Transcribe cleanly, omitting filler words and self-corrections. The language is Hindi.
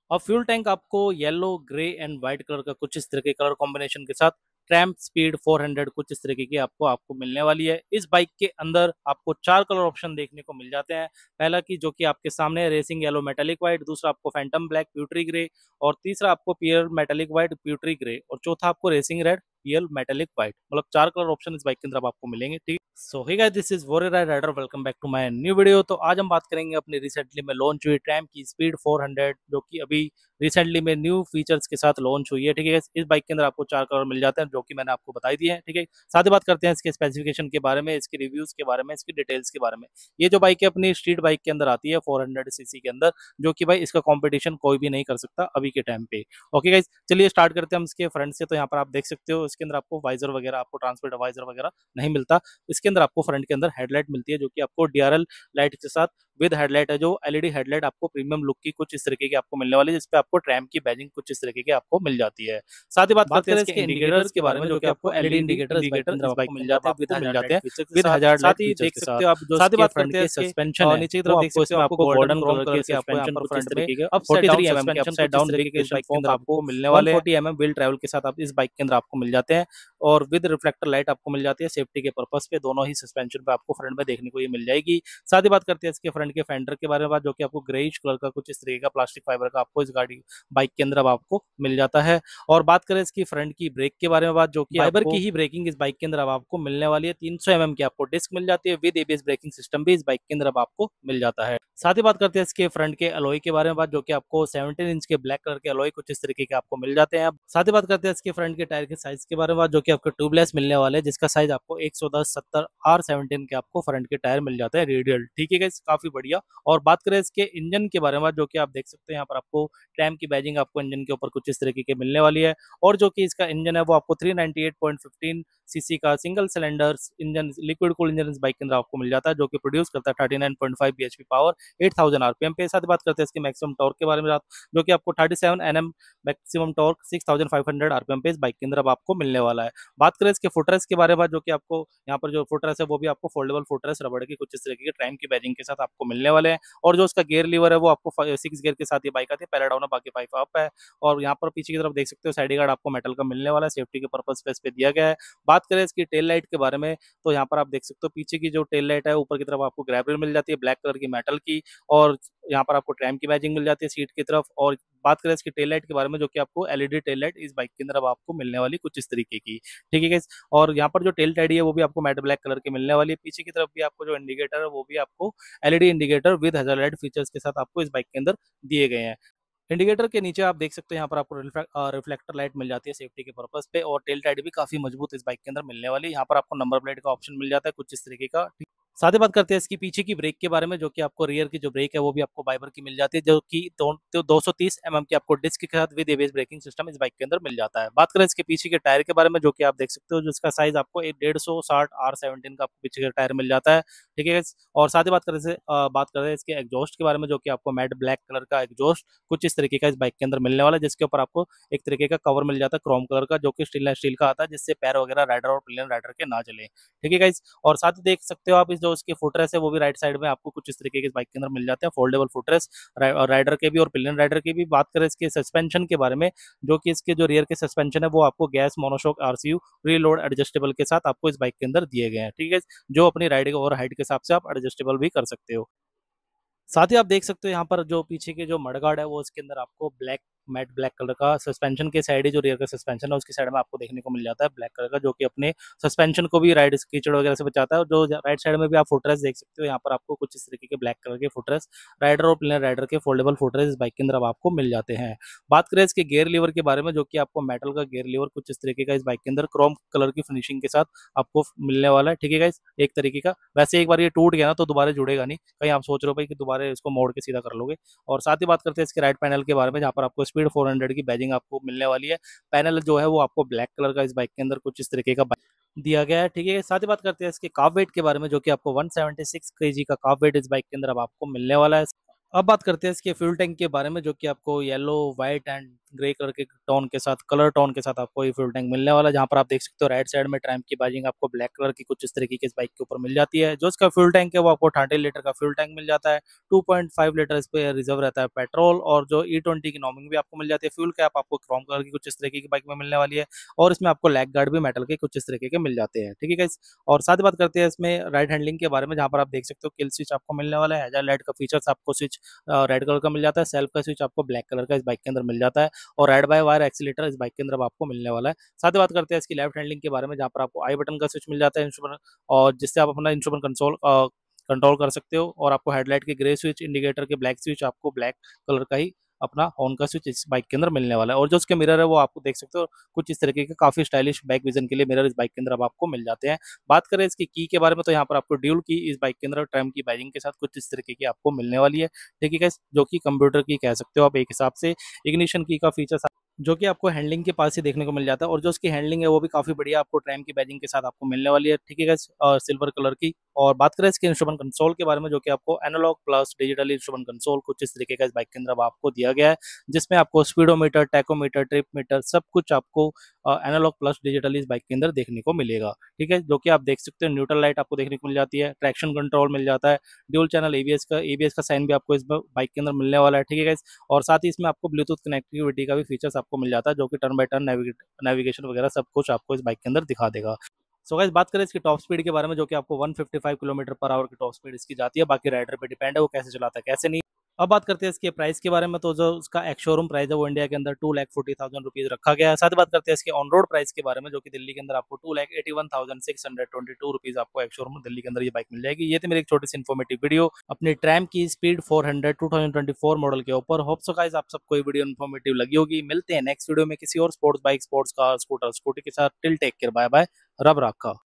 अब फ्यूल टैंक आपको yellow, grey and white colour का कुछ इस तरह के कलर कॉम्बिनेशन के साथ ट्रैम्प स्पीड 400 कुछ इस तरीके की आपको मिलने वाली है। इस बाइक के अंदर आपको चार कलर ऑप्शन देखने को मिल जाते हैं। पहला की जो कि आपके सामने है, रेसिंग येलो मेटालिक व्हाइट। दूसरा आपको फैंटम ब्लैक प्यूट्री ग्रे। और तीसरा आपको pearl metallic white pewter grey. और चौथा आपको racing red pearl metallic white. मतलब चार कलर ऑप्शन इस बाइक के अंदर आपको मिलेंगे। ठीक, so hey guys, this is Warrior Rider, welcome back to my new video. तो आज हम बात करेंगे अपनी रिसेंटली में लॉन्च हुई ट्रैम्प की स्पीड 400, जो कि अभी रिसेंटली में न्यू फीचर्स के साथ लॉन्च हुई है। ठीक है, इस बाइक के अंदर आपको चार कलर मिल जाते हैं, जो कि मैंने आपको बताई दिए हैं। ठीक है, साथ ही बात करते हैं इसके स्पेसिफिकेशन के बारे में, इसके रिव्यूज के बारे में, इसकी डिटेल्स के बारे में। ये जो बाइक है अपनी स्ट्रीट बाइक के अंदर आती है 400 सीसी के अंदर, जो कि भाई इसका कॉम्पिटिशन कोई भी नहीं कर सकता अभी के टाइम पे। ओके गाइज, चलिए स्टार्ट करते हैं हम इसके फ्रंट से। तो यहाँ पर आप देख सकते हो इसके अंदर आपको वाइजर वगैरह, आपको ट्रांसमिट वाइजर वगैरह नहीं मिलता। इसके अंदर आपको फ्रंट के अंदर हेडलाइट मिलती है, जो कि आपको डीआरएल लाइट के साथ विद हेडलाइट है, जो एलईडी हेडलाइट आपको प्रीमियम लुक की कुछ इस तरीके की आपको मिलने वाली है, जिसपे आपको ट्रैम्प की बैजिंग कुछ इस तरीके की आपको मिल जाती है। साथ ही बात करते हैं इसके इंडिकेटर्स के बारे में, जो कि आपको एलईडी इंडिकेटर इस बाइक मिल जाते हैं, मिल जाते हैं विद हजार लाइट फीचर्स के साथ। साथ ही बात करते हैं सस्पेंशन है, नीचे की तरफ देख सकते हो आपको गोल्डन क्रोम कलर के सस्पेंशन कुछ इस तरीके के 43 mm के अपसाइड डाउन ब्रेक के इस बाइक के अंदर आपको मिलने वाले 140 mm व्हील ट्रैवल के साथ आप इस बाइक के अंदर आपको मिल जाते हैं। और विद रिफ्लेक्टर लाइट आपको मिल जाती है सेफ्टी के पर्पस पे, दोनों ही सस्पेंशन पे आपको फ्रंट में देखने को ये मिल जाएगी। साथ ही बात करते हैं इसके फ्रंट के फेंडर के बारे में, जो कि आपको ग्रेइश कलर का कुछ इस तरीके का प्लास्टिक फाइबर का आपको इस गाड़ी बाइक के अंदर अब आपको मिल जाता है। और बात करें इसकी फ्रंट की ब्रेक के बारे में, जो कि फाइबर की ही ब्रेकिंग इस बाइक के अंदर अब आपको मिलने वाली है। 300 mm की आपको डिस्क मिल जाती है विद एबीएस ब्रेकिंग सिस्टम भी इस बाइक के अंदर अब आपको मिल जाता है। साथ ही बात करते हैं इसके फ्रंट के अलॉय के बारे में, जो कि आपको 17 इंच के ब्लैक कलर के अलॉय कुछ इस तरीके के आपको मिल जाते हैं। साथ ही बात करते हैं इसके फ्रंट के टायर के साइज के बारे में, जो कि आपको ट्यूबलेस मिलने वाले हैं, जिसका साइज आपको 110/70 R17 के आपको फ्रंट के टायर मिल जाते हैं रेडियल। ठीक है गाइस, काफी बढ़िया। और बात करें इसके इंजन के बारे में, जो कि आप देख सकते हैं यहाँ पर आपको ट्रैम्प की बैजिंग आपको इंजन के ऊपर कुछ इस तरीके के मिलने वाली है। और जो कि इसका इंजन है वो आपको 398.15 सीसी का single cylinder engine, liquid cool engine इस बाइक के अंदर आपको मिल जाता है, जो कि प्रोड्यूस करता है 39.5 bhp पावर 8000 आरपीएम पे। साथ ही बात करते हैं इसके मैक्सिमम टॉर्क के बारे में, जो कि आपको 37 Nm मैक्सिमम टॉर्क 6500 आरपीएम पे इस बाइक के अंदर अब आपको मिलने वाला है। बात करें इसके फुटरेस्ट के बारे में, जो कि आपको यहाँ पर जो फुटरेस्ट है वो भी आपको फोल्डेबल फुटरेस्ट रबड़ की कुछ इस तरीके के ट्रैम्प की बैजिंग के साथ आपको मिलने वाले हैं। और जो उसका गियर लीवर है वो आपको 6 गियर के साथ ये बाइक आती है, पहला डाउन है बाकी 5 अप है। और यहाँ पर पीछे की तरफ देख सकते हो साइड गार्ड आपको मेटल का मिलने वाला है, सेफ्टी के पर्पज पे इस पे दिया गया है। बात करें इसकी टेल लाइट के बारे में, तो यहाँ पर आप देख सकते हो पीछे की जो टेल लाइट है ऊपर की तरफ आपको ग्रैब रेल मिल जाती है ब्लैक कलर की मेटल की। और यहाँ पर आपको ट्रैम्प की बैजिंग मिल जाती है सीट की तरफ। और बात करें इसकी टेल लाइट के बारे में, जो कि आपको एलईडी टेल लाइट इस बाइक के अंदर अब आपको मिलने वाली कुछ इस तरीके की। ठीक है गाइस, और यहाँ पर जो टेल टाइडी है वो भी आपको मैट ब्लैक कलर की मिलने वाली है। पीछे की तरफ भी आपको जो इंडिकेटर है वो भी आपको LED indicator with hazard light features के साथ आपको इस बाइक के अंदर दिए गए हैं। इंडिकेटर के नीचे आप देख सकते हो यहाँ पर आपको रिफ्लेक्टर लाइट मिल जाती है सेफ्टी के पर्पस पे। और टेल टाइड भी काफी मजबूत इस बाइक के अंदर मिलने वाली है। यहाँ पर आपको नंबर प्लेट का ऑप्शन मिल जाता है कुछ इस तरीके का। साथ ही बात करते हैं इसकी पीछे की ब्रेक के बारे में, जो कि आपको रियर की जो ब्रेक है वो भी आपको फाइबर की मिल जाती है, जो कि 230 mm की आपको डिस्क के साथ विद एबीएस ब्रेकिंग सिस्टम इस बाइक के अंदर मिल जाता है। बात करें इसके पीछे के टायर के बारे में, जो कि आप देख सकते हो जिसका साइज आपको 150/60 R17 का आपको पीछे का टायर मिल जाता है। ठीक है। और साथ ही बात करें इसके एग्जॉस्ट के बारे में, जो कि आपको मैट ब्लैक कलर का एग्जॉस्ट कुछ इस तरीके का इस बाइक के अंदर मिलने वाला है, जिसके ऊपर आपको एक तरीके का कवर मिल जाता है क्रोम कलर का, जो कि स्टील स्टील का आता है, जिससे पैर वगैरह राइडर और प्लेन राइडर के ना चले। ठीक है गाइस, और साथ ही देख सकते हो आप इस जो इसके फुटरेस है वो भी राइट साइड में आपको कुछ इस तरीके के बाइक के अंदर मिल जाते हैं, फोल्डेबल फुटरेस राइडर के भी और पिलियन राइडर के भी। बात करें इसके सस्पेंशन के बारे में, जो कि इसके जो रियर के सस्पेंशन है वो आपको gas monoshock RCU reload adjustable के साथ आपको इस बाइक के अंदर दिए गए हैं। ठीक है, जो अपनी राइडिंग और हाइट के हिसाब से आप एडजस्टेबल भी कर सकते हो। साथ ही आप देख सकते हो यहाँ पर जो पीछे के जो मडगार्ड है वो इसके अंदर आपको ब्लैक मैट ब्लैक कलर का सस्पेंशन के साइड ही जो रियर का सस्पेंशन है उसकी साइड में आपको देखने को मिल जाता है ब्लैक कलर का, जो कि अपने सस्पेंशन को भी राइड कीचड़ वगैरह से बचाता है। और जो राइट साइड में भी आप फुटरेस देख सकते हो, यहाँ पर आपको कुछ इस तरीके के ब्लैक कलर के फुटरेस राइडर और प्लेन राइडर के फोल्डेबल फुटरेस इस बाइक के अंदर अब आपको मिल जाते हैं। बात करें इसके गियर लीवर के बारे में, जो कि आपको मेटल का गियर लीवर कुछ इस तरीके का इस बाइक के अंदर क्रोम कलर की फिनिशिंग के साथ आपको मिलने वाला है। ठीक है गाइस, एक तरीके का, वैसे एक बार ये टूट गया ना तो दोबारा जुड़ेगा नहीं, कहीं आप सोच रहे हो भाई कि दोबारा इसको मोड़ के सीधा कर लोगे। और साथ ही बात करते हैं इसके राइट पैनल के बारे में, जहाँ पर आपको स्पीड 400 की बैजिंग आपको मिलने वाली है। पैनल जो है वो आपको ब्लैक कलर का इस बाइक के अंदर कुछ इस तरीके का दिया गया है। ठीक है, साथ ही बात करते हैं इसके कार्ब वेट के बारे में, जो कि आपको 176 kg का कार्ब वेट इस बाइक के अंदर अब आपको मिलने वाला है। अब बात करते हैं इसके फ्यूल टैंक के बारे में, जो कि आपको yellow, white and grey colour के टोन के साथ, कलर टोन के साथ आपको ये फ्यूल टैंक मिलने वाला है। जहाँ पर आप देख सकते हो राइट साइड में ट्रैम्प की बैजिंग आपको ब्लैक कलर की कुछ इस तरीके की इस बाइक के ऊपर मिल जाती है। जो इसका फ्यूल टैंक है वो आपको 38 लीटर का फ्यूल टैंक मिल जाता है। 2.5 लीटर इस पे रिजर्व रहता है पेट्रोल, और जो E20 की नॉर्मिंग भी आपको मिल जाती है। फ्यूल कैप आपको क्रोम कलर की कुछ इस तरीके की बाइक में मिलने वाली है, और इसमें आपको लैग गार्ड भी मेटल के कुछ इस तरीके के मिल जाते हैं। ठीक है गाइस, और साथ ही बात करते हैं इसमें राइट हैंडलिंग के बारे में, जहाँ पर आप देख सकते हो किल स्विच आपको मिलने वाला है। हेजार्ड लाइट का फीचर्स आपको स्विच रेड कलर का मिल जाता है। सेल्फ का स्विच आपको ब्लैक कलर का इस बाइक के अंदर मिल जाता है, और रेड बाय वायर एक्सीलेटर इस बाइक के अंदर अब आपको मिलने वाला है। साथ ही बात करते हैं इसकी लेफ्ट हैंडलिंग के बारे में, जहाँ पर आपको आई बटन का स्विच मिल जाता है इंस्ट्रूमेंट, और जिससे आप अपना इंस्ट्रूमेंट कंसोल कंट्रोल कर सकते हो। और आपको हेडलाइट के ग्रे स्विच, इंडिकेटर के ब्लैक स्विच, आपको ब्लैक कलर का ही अपना हॉर्न का स्विच इस बाइक के अंदर मिलने वाला है। और जो उसके मिरर है वो आपको देख सकते हो कुछ इस तरीके के काफी स्टाइलिश बैक विजन के लिए मिरर इस बाइक के अंदर अब आपको मिल जाते हैं। बात करें इसकी की के बारे में, तो यहाँ पर आपको ड्यूल की इस बाइक के अंदर ट्रैम की बैजिंग के साथ कुछ इस तरीके की आपको मिलने वाली है। ठीक है guys, जो कि कंप्यूटर की कह सकते हो आप एक हिसाब से। इग्निशन की का फीचर जो कि आपको हैंडलिंग के पास ही देखने को मिल जाता है, और जो उसकी हैंडलिंग है वो भी काफी बढ़िया आपको ट्रैम की बैजिंग के साथ आपको मिलने वाली है। ठीक है गाइस, सिल्वर कलर की। और बात करें इसके इंस्ट्रूमेंट कंसोल के बारे में, जो कि आपको analogue plus digital instrument console कुछ इस तरीके का इस बाइक के अंदर अब आपको दिया गया है, जिसमें आपको स्पीडोमीटर, टैकोमीटर, ट्रिप मीटर सब कुछ आपको एनालॉग प्लस डिजिटल इस बाइक के अंदर देखने को मिलेगा। ठीक है, जो कि आप देख सकते हो न्यूट्रल लाइट आपको देखने को मिल जाती है, ट्रैक्शन कंट्रोल मिल जाता है, ड्यूल चैनल एबीएस का साइन भी आपको इस बाइक के अंदर मिलने वाला है। ठीक है गाइस, और साथ ही इसमें आपको ब्लूटूथ कनेक्टिविटी का भी फीचर्स आपको मिल जाता है, जो कि टर्न बाय टर्न नेविगेशन वगैरह सब कुछ आपको इस बाइक के अंदर दिखा देगा। सो गाइस, बात करें इसकी टॉप स्पीड के बारे में, जो कि आपको 155 किलोमीटर पर आवर की टॉप स्पीड इसकी जाती है। बाकी राइडर पे डिपेंड है वो कैसे चलाता है कैसे नहीं। अब बात करते हैं इसके प्राइस के बारे में, तो जो उसका एक्स शोरूम प्राइस है वो इंडिया के अंदर 2,40,000 रखा गया है। साथ ही बात करते हैं इसके ऑन रोड प्राइस के बारे में, जो कि दिल्ली के अंदर आपको 2,81,622 रुपीज आपको एक्स शोरूम दिल्ली के अंदर ये बाइक मिल जाएगी। ये थी मेरी एक छोटी सी इन्फॉर्मेटिव वीडियो अपनी ट्रैम की स्पीड 400 2024 मॉडल के ऊपर। होप सो गाइस आप सबको ये वीडियो इन्फॉर्मेटिव लगी होगी। मिलते हैं नेक्स्ट वीडियो में किसी और sports bike, sports car, scooter, scooty के साथ। Till take care, bye bye, रब रखा।